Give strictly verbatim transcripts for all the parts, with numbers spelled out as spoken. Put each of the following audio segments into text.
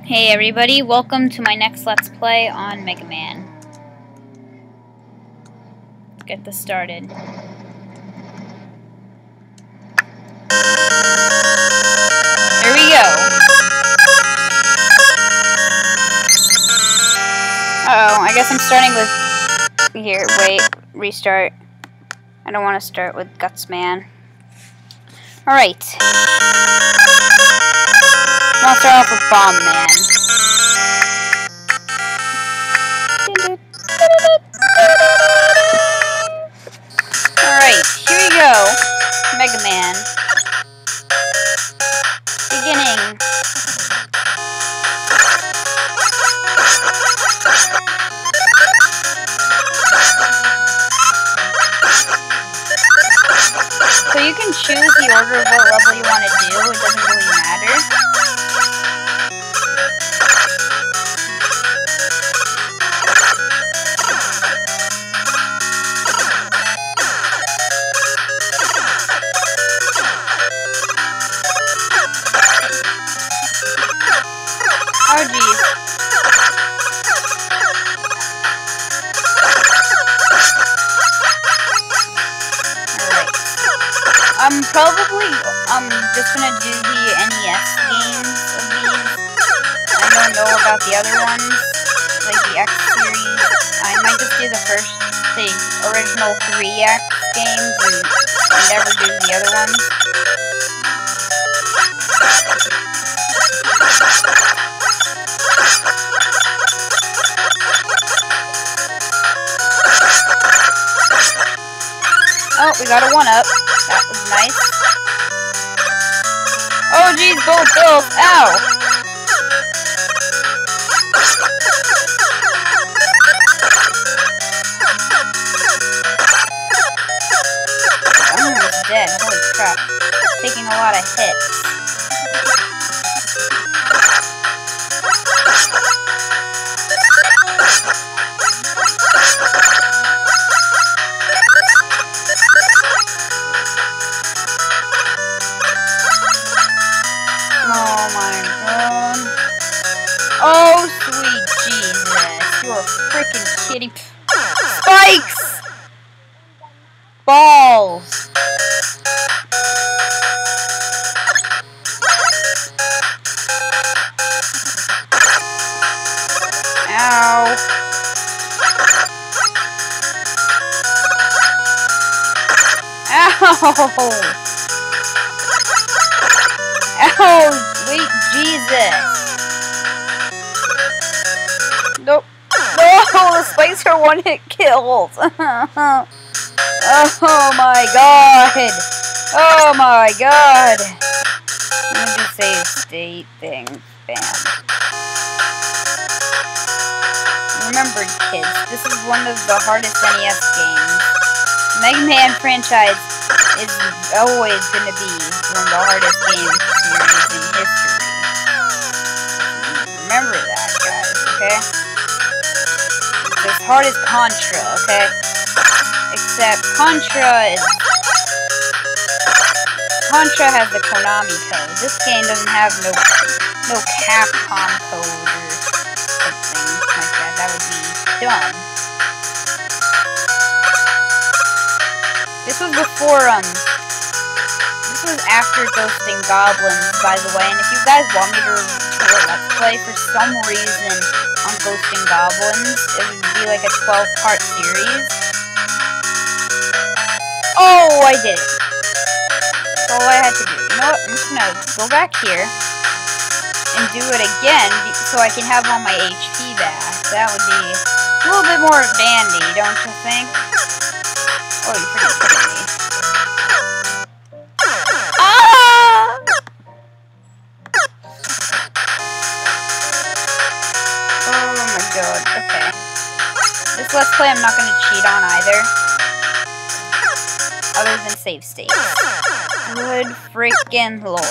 Hey everybody, welcome to my next Let's Play on Mega Man. Let's get this started. Here we go. Uh oh, I guess I'm starting with... Here, wait, restart. I don't want to start with Guts Man. Alright. I'll start off with Bomb Man. Alright, here we go. Mega Man. Beginning. So you can choose the order of what level you want to do, it doesn't really matter. Oh geez. Alright. I'm probably um just gonna do the N E S games of these. I don't know about the other ones, like the X series. I might just do the first, the original three X games and, and never do the other ones. Oh, we got a one-up. That was nice. Oh, geez, both bills. Ow! I'm almost dead. Holy crap. Taking a lot of hits. Oh my god. Oh sweet Jesus. You're a freaking kitty. Spikes! Balls. Ow. Ow. Oh, sweet Jesus. Nope. No, the spikes are one-hit kills. Oh my god. Oh my god. Let me just save state thing. Bam. Remember, kids, this is one of the hardest N E S games. Mega Man franchise is always going to be one of the hardest games series in history. Remember that, guys, okay? It's as hard as Contra, okay? Except Contra is... Contra has the Konami code. This game doesn't have no no Capcom code or something like that. That would be dumb. This was before, um... This was after Ghosting Goblins, by the way, and if you guys want me to do a Let's Play for some reason on Ghosting Goblins, it would be like a twelve part series. Oh, I did it. That's all I had to do. You know what? I'm just gonna go back here and do it again so I can have all my H P back. That would be a little bit more dandy, don't you think? Oh, you're freaking kidding me. Ah! Oh my god, okay. This Let's Play I'm not going to cheat on either. Other than save states. Good freaking lord.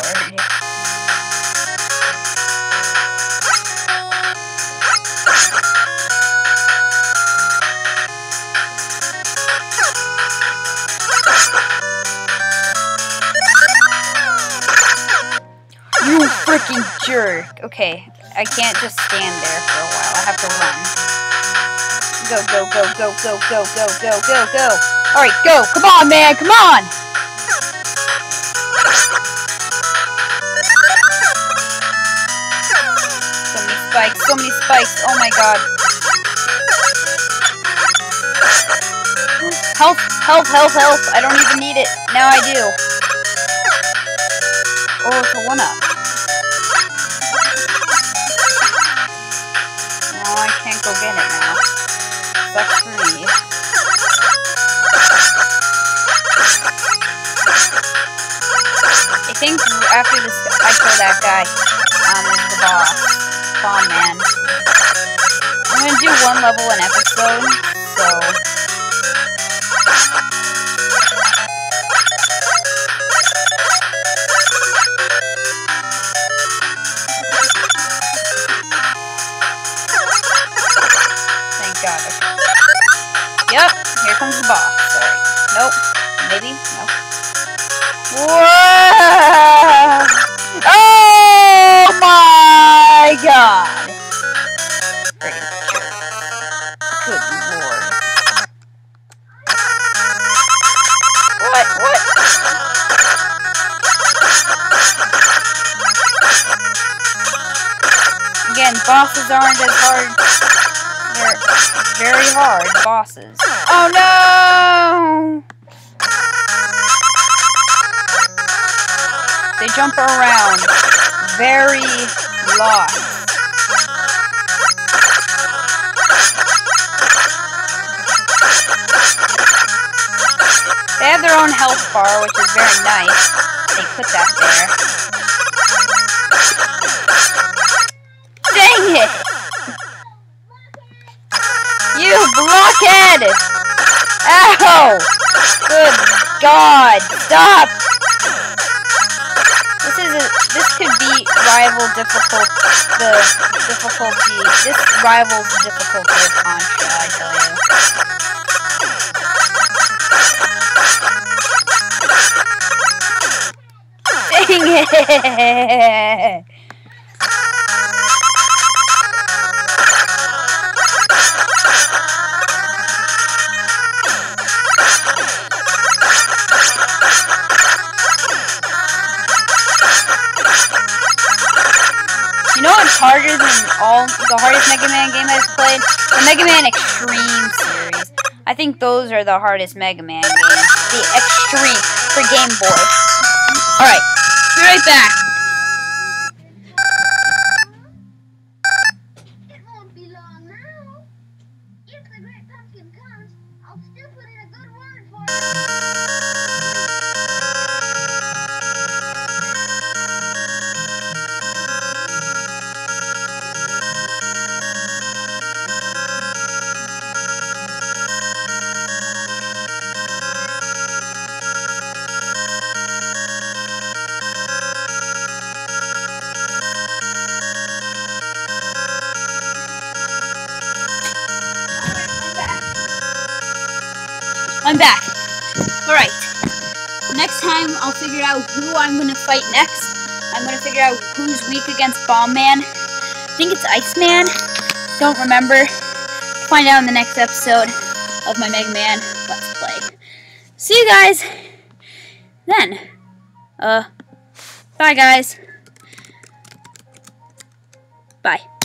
You freaking jerk. back. Okay, I can't just stand there for a while. I have to run. Go, go, go, go, go, go, go, go, go, go. Alright, go. Come on, man. Come on. So many spikes. So many spikes. Oh my god. Health, health, health, health. I don't even need it. Now I do. Oh, it's a one-up. Oh, I can't go get it now. Sucks for me. I think after this, I kill that guy. Um, the boss. Bomb man. I'm gonna do one level an episode, so... Yep, here comes the boss. Sorry. Nope. Maybe? Nope. Whoa! Oh my god! Good lord. What? What? Again, bosses aren't as hard. They're very hard bosses. Oh no! They jump around very lot. They have their own health bar, which is very nice. They put that there. Dang it! You blockhead! Ow! Good God! Stop! This is a, this could be rival difficult the difficulty. This rivals the difficulty of Contra, I tell you. Dang it! You know what's harder than all the hardest Mega Man game I've played? The Mega Man Extreme series. I think those are the hardest Mega Man games. The Extreme for Game Boy. Alright, be right back. It won't be long now. If the Great Pumpkin comes, I'll still put in a good word for you. I'm back. Alright. Next time, I'll figure out who I'm going to fight next. I'm going to figure out who's weak against Bomb Man. I think it's Iceman. Don't remember. Find out in the next episode of my Mega Man Let's Play. See you guys then. Uh, bye guys. Bye.